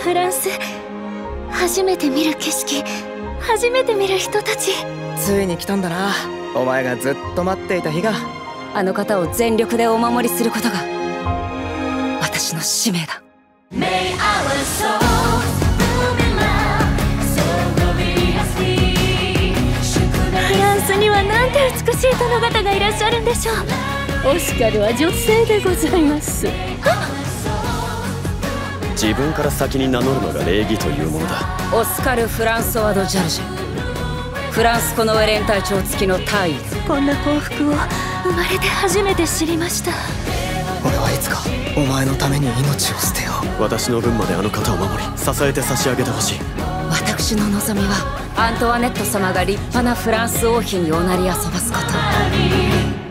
フランス、初めて見る景色、初めて見る人たち。 ついに来たんだな、お前がずっと待っていた日が。 あの方を全力でお守りすることが私の使命だ。フランスにはなんて美しい殿方がいらっしゃるんでしょう。オスカルは女性でございます。 自分から先に名乗るのが礼儀というものだ。 オスカル・フランソワ・ド・ジャルジェ、フランスコノウェレン隊長付きの大尉。こんな幸福を生まれて初めて知りました。 俺はいつかお前のために命を捨てよう。 私の分まであの方を守り支えて差し上げてほしい。 私の望みはアントワネット様が立派なフランス王妃におなり遊ばすこと。